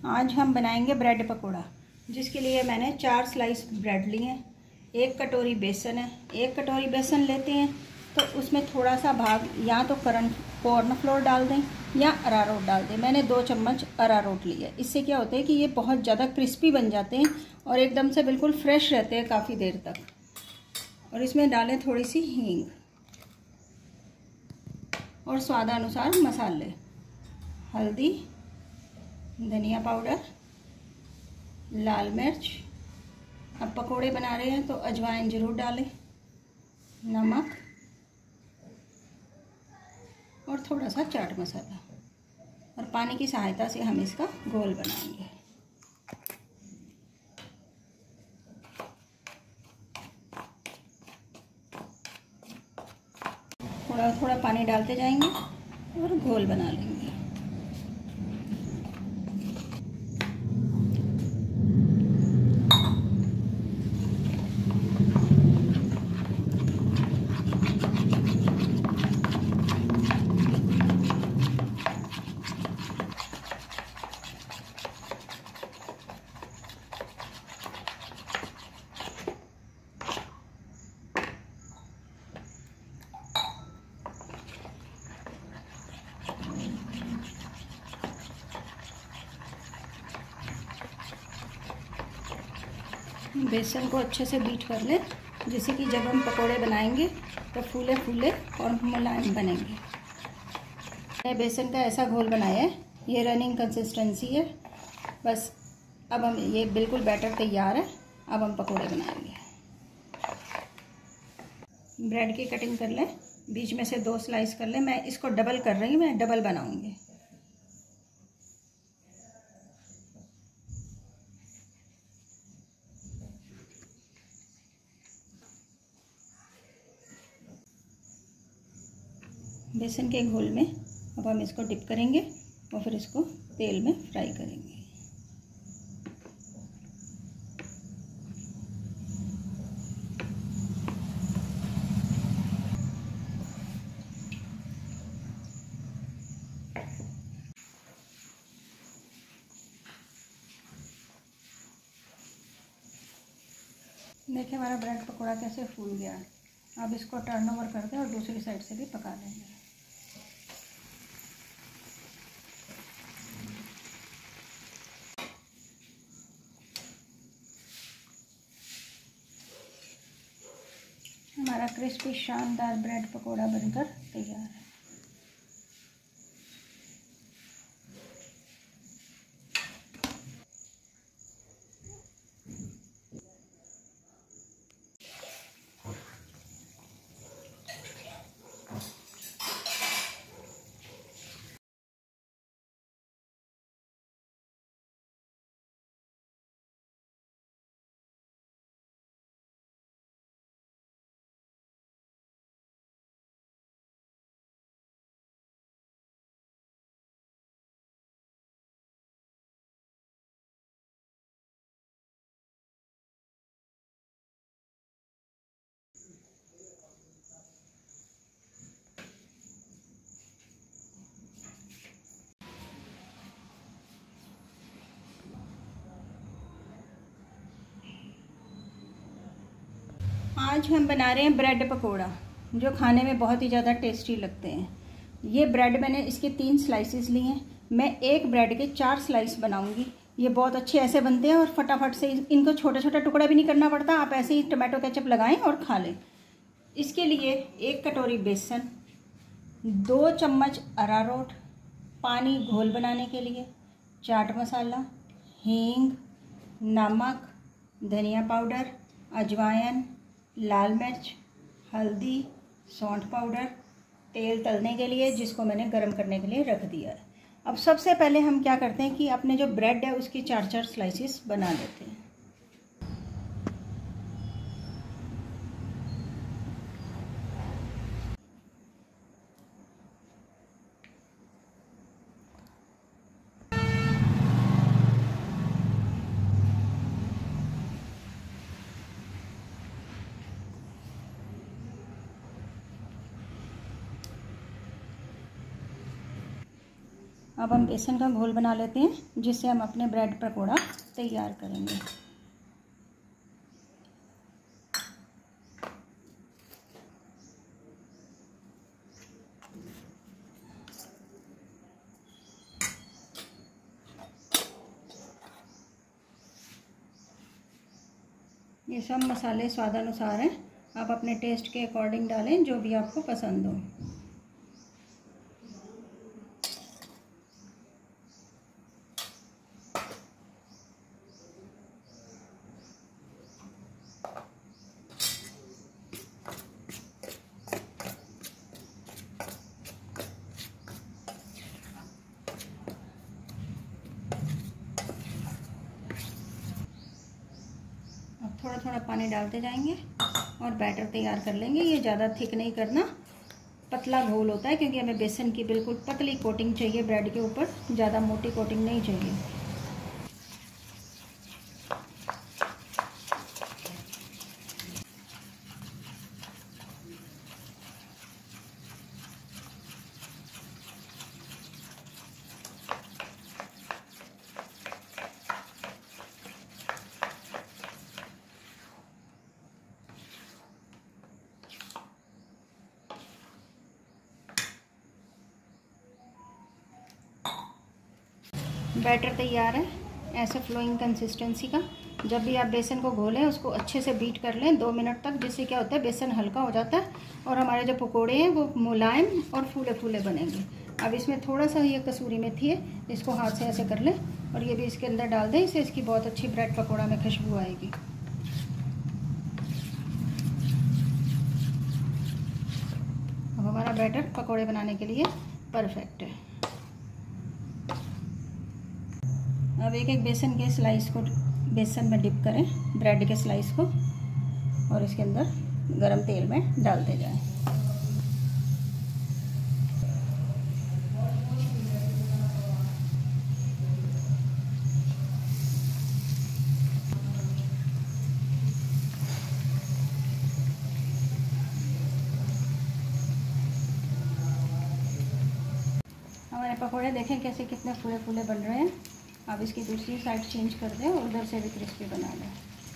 आज हम बनाएंगे ब्रेड पकोड़ा, जिसके लिए मैंने 4 स्लाइस ब्रेड लिए हैं, 1 कटोरी बेसन है। 1 कटोरी बेसन लेते हैं तो उसमें थोड़ा सा भाग या तो कॉर्नफ्लोर डाल दें या अरारोट डाल दें। मैंने 2 चम्मच अरारोट लिया। इससे क्या होता है कि ये बहुत ज़्यादा क्रिस्पी बन जाते हैं और एकदम से बिल्कुल फ्रेश रहते हैं काफ़ी देर तक। और इसमें डालें थोड़ी सी हींग और स्वादानुसार मसाले, हल्दी, धनिया पाउडर, लाल मिर्च। अब पकोड़े बना रहे हैं तो अजवाइन ज़रूर डालें, नमक और थोड़ा सा चाट मसाला। और पानी की सहायता से हम इसका घोल बनाएंगे। थोड़ा थोड़ा पानी डालते जाएंगे और घोल बना लेंगे। बेसन को अच्छे से बीट कर लें, जिससे कि जब हम पकोड़े बनाएंगे तो फूले फूले और मुलायम बनेंगे। मैंने बेसन का ऐसा घोल बनाया है, ये रनिंग कंसिस्टेंसी है। बस अब हम ये बिल्कुल बैटर तैयार है। अब हम पकोड़े बनाएंगे। ब्रेड की कटिंग कर लें, बीच में से 2 स्लाइस कर लें। मैं इसको डबल कर रही हूँ, मैं डबल बनाऊँगी। बेसन के घोल में अब हम इसको डिप करेंगे और फिर इसको तेल में फ्राई करेंगे। देखिए हमारा ब्रेड पकोड़ा कैसे फूल गया है। अब इसको टर्न ओवर कर दें और दूसरी साइड से भी पका लेंगे। हमारा क्रिस्पी शानदार ब्रेड पकोड़ा बनकर तैयार है। आज हम बना रहे हैं ब्रेड पकोड़ा, जो खाने में बहुत ही ज़्यादा टेस्टी लगते हैं। ये ब्रेड मैंने इसके 3 स्लाइसेस लिए हैं। मैं एक ब्रेड के 4 स्लाइस बनाऊंगी। ये बहुत अच्छे ऐसे बनते हैं और फटाफट से इनको छोटा छोटा टुकड़ा भी नहीं करना पड़ता। आप ऐसे ही टमाटो केचप लगाएं और खा लें। इसके लिए 1 कटोरी बेसन, 2 चम्मच अरारोट, पानी घोल बनाने के लिए, चाट मसाला, हींग, नमक, धनिया पाउडर, अजवाइन, लाल मिर्च, हल्दी, सौंठ पाउडर, तेल तलने के लिए जिसको मैंने गरम करने के लिए रख दिया है। अब सबसे पहले हम क्या करते हैं कि अपने जो ब्रेड है उसकी 4-4 स्लाइसेस बना लेते हैं। अब हम बेसन का घोल बना लेते हैं, जिससे हम अपने ब्रेड पकौड़ा तैयार करेंगे। ये सब मसाले स्वादानुसार हैं, आप अपने टेस्ट के अकॉर्डिंग डालें, जो भी आपको पसंद हो। थोड़ा थोड़ा पानी डालते जाएंगे और बैटर तैयार कर लेंगे। ये ज़्यादा थिक नहीं करना, पतला घोल होता है, क्योंकि हमें बेसन की बिल्कुल पतली कोटिंग चाहिए ब्रेड के ऊपर, ज़्यादा मोटी कोटिंग नहीं चाहिए। बैटर तैयार है, ऐसे फ्लोइंग कंसिस्टेंसी का। जब भी आप बेसन को घोलें उसको अच्छे से बीट कर लें 2 मिनट तक, जिससे क्या होता है बेसन हल्का हो जाता है और हमारे जो पकोड़े हैं वो मुलायम और फूले फूले बनेंगे। अब इसमें थोड़ा सा ये कसूरी मेथी है, इसको हाथ से ऐसे कर लें और ये भी इसके अंदर डाल दें, इससे इसकी बहुत अच्छी ब्रेड पकौड़ा में खुशबू आएगी। अब हमारा बैटर पकोड़े बनाने के लिए परफेक्ट है। अब एक एक बेसन के स्लाइस को बेसन में डिप करें, ब्रेड के स्लाइस को, और इसके अंदर गरम तेल में डालते जाएं। हमारे पकोड़े देखें कैसे कितने फूले फूले बन रहे हैं। अब इसकी दूसरी साइड चेंज कर दें और उधर से भी क्रिस्पी बना लें।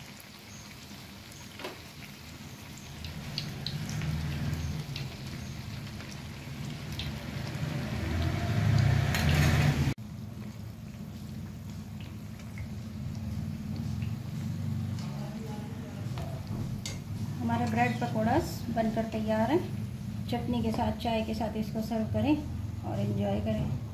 हमारे ब्रेड पकौड़ा बनकर तैयार है। चटनी के साथ, चाय के साथ इसको सर्व करें और एंजॉय करें।